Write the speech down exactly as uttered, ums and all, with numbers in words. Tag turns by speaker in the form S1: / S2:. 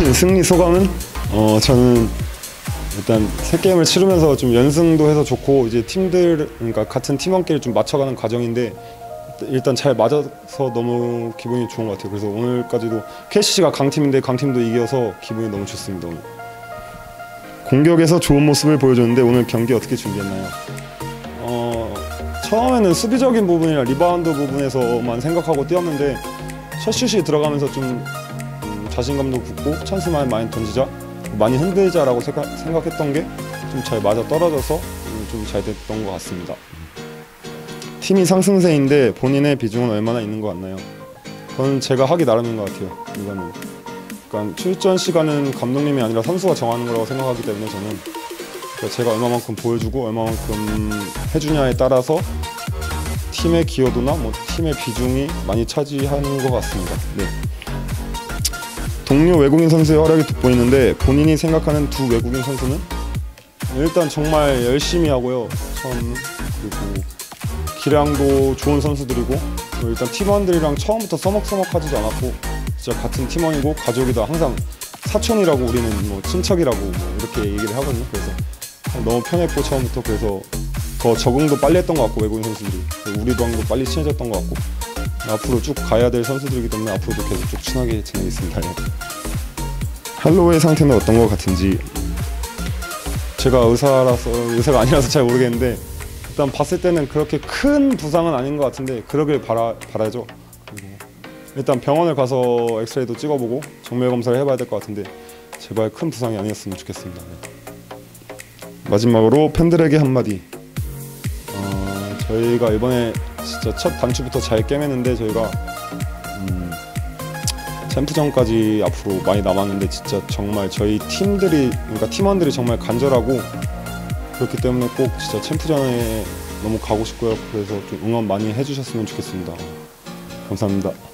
S1: 승리 소감은? 어 저는 일단 세 게임을 치르면서 좀 연승도 해서 좋고, 이제 팀들, 그러니까 같은 팀원끼리 좀 맞춰가는 과정인데 일단 잘 맞아서 너무 기분이 좋은 것 같아요. 그래서 오늘까지도 케이씨씨가 강팀인데 강팀도 이겨서 기분이 너무 좋습니다. 오늘 공격에서 좋은 모습을 보여줬는데 오늘 경기 어떻게 준비했나요? 어 처음에는 수비적인 부분이나 리바운드 부분에서만 생각하고 뛰었는데 첫 슛이 들어가면서 좀 음, 자신감도 붙고 찬스만 많이 던지자, 많이 흔들자라고 생각, 생각했던 게 좀 잘 맞아 떨어져서 좀 잘 됐던 것 같습니다. 팀이 상승세인데 본인의 비중은 얼마나 있는 것 같나요? 그건 제가 하기 나름인 것 같아요. 이거는 그러니까 출전 시간은 감독님이 아니라 선수가 정하는 거라고 생각하기 때문에 저는 그러니까 제가 얼마만큼 보여주고 얼마만큼 해주냐에 따라서 팀의 기여도나 뭐 팀의 비중이 많이 차지하는 것 같습니다. 네. 동료 외국인 선수의 활약이 돋보이는데 본인이 생각하는 두 외국인 선수는? 일단 정말 열심히 하고요. 처음 그리고 기량도 좋은 선수들이고, 일단 팀원들이랑 처음부터 서먹서먹하지도 않았고 진짜 같은 팀원이고 가족이다, 항상 사촌이라고, 우리는 뭐 친척이라고 뭐 이렇게 얘기를 하거든요. 그래서 너무 편했고 처음부터, 그래서 더 적응도 빨리 했던 것 같고 외국인 선수들이 우리랑도 빨리 친해졌던 것 같고, 앞으로 쭉 가야 될 선수들이기 때문에 앞으로도 계속 쭉 친하게 지내겠습니다. 할로우의 상태는 어떤 것 같은지. 제가 의사라서 의사가 아니라서 잘 모르겠는데 일단 봤을 때는 그렇게 큰 부상은 아닌 것 같은데 그러길 바라, 바라죠. 일단 병원을 가서 엑스레이도 찍어보고 정밀 검사를 해봐야 될 것 같은데 제발 큰 부상이 아니었으면 좋겠습니다. 마지막으로 팬들에게 한마디. 어, 저희가 이번에 진짜 첫 단추부터 잘 깨매는데 저희가 음, 챔프전까지 앞으로 많이 남았는데 진짜 정말 저희 팀들이, 그러니까 팀원들이 정말 간절하고 그렇기 때문에 꼭 진짜 챔프전에 너무 가고 싶고요. 그래서 좀 응원 많이 해주셨으면 좋겠습니다. 감사합니다.